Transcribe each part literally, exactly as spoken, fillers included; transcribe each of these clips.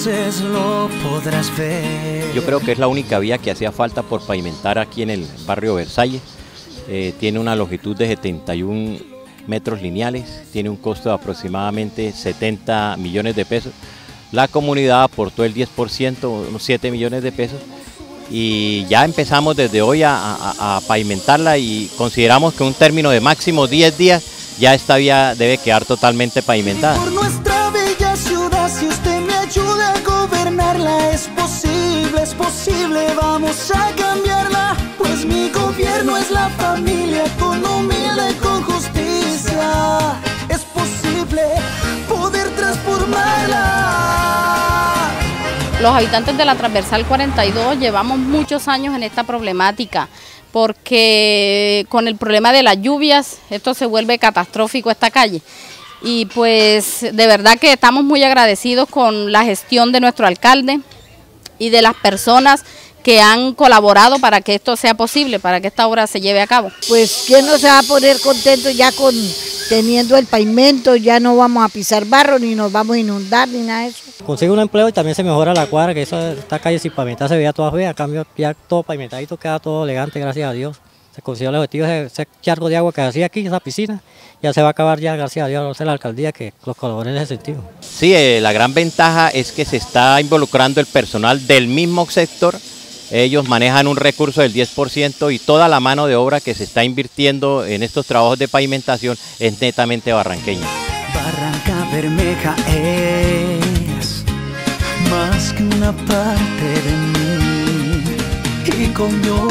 entonces lo podrás ver. Yo creo que es la única vía que hacía falta por pavimentar aquí en el barrio Versalles. Eh, tiene una longitud de setenta y un metros lineales, tiene un costo de aproximadamente setenta millones de pesos. La comunidad aportó el diez por ciento, unos siete millones de pesos, y ya empezamos desde hoy a, a, a pavimentarla y consideramos que un término de máximo diez días ya esta vía debe quedar totalmente pavimentada. Por nuestra bella ciudad, si usted me ayuda a gobernarla, es posible, es posible, vamos a cambiarla, pues mi gobierno es la familia, con humildad y con justicia, es posible poder transformarla. Los habitantes de la Transversal cuarenta y dos llevamos muchos años en esta problemática, porque con el problema de las lluvias esto se vuelve catastrófico esta calle. Y pues de verdad que estamos muy agradecidos con la gestión de nuestro alcalde y de las personas que han colaborado para que esto sea posible, para que esta obra se lleve a cabo. Pues ¿quién no se va a poner contento ya con teniendo el pavimento? Ya no vamos a pisar barro, ni nos vamos a inundar, ni nada de eso. Consigue un empleo y también se mejora la cuadra, que esa, esta calle sin pavimentar se veía toda fea, a cambio ya todo pavimentadito, queda todo elegante, gracias a Dios. Se consiguió el objetivo de ese charco de agua que hacía aquí, esa piscina, ya se va a acabar ya, gracias a Dios, no sé la alcaldía que los colabore en ese sentido. Sí, eh, la gran ventaja es que se está involucrando el personal del mismo sector. Ellos manejan un recurso del diez por ciento y toda la mano de obra que se está invirtiendo en estos trabajos de pavimentación es netamente barranqueña. Barranca Bermeja es más que una parte de mí, y con Dios,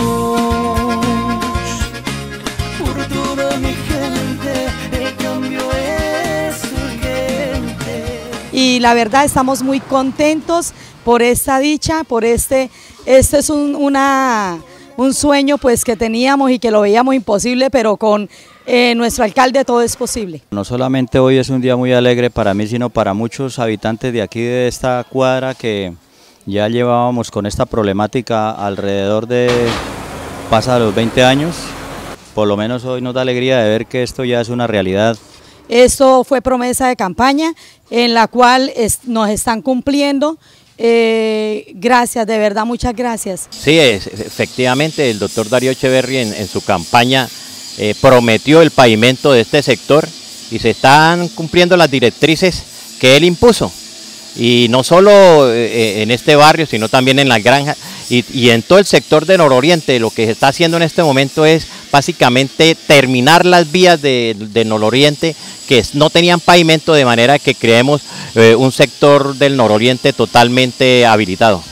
por toda mi gente, el cambio es urgente. Y la verdad estamos muy contentos por esta dicha, por este, este es un, una, un sueño pues que teníamos y que lo veíamos imposible, pero con eh, nuestro alcalde todo es posible. No solamente hoy es un día muy alegre para mí, sino para muchos habitantes de aquí de esta cuadra que ya llevábamos con esta problemática alrededor de, pasa los veinte años, por lo menos hoy nos da alegría de ver que esto ya es una realidad. Esto fue promesa de campaña en la cual es, nos están cumpliendo. Eh, gracias, de verdad, muchas gracias. Sí, es, efectivamente, el doctor Darío Echeverri en, en su campaña eh, prometió el pavimento de este sector y se están cumpliendo las directrices que él impuso. Y no solo eh, en este barrio, sino también en las granjas y, y en todo el sector de nororiente. Lo que se está haciendo en este momento es básicamente terminar las vías de, de nororiente que no tenían pavimento, de manera que creemos eh, un sector del nororiente totalmente habilitado.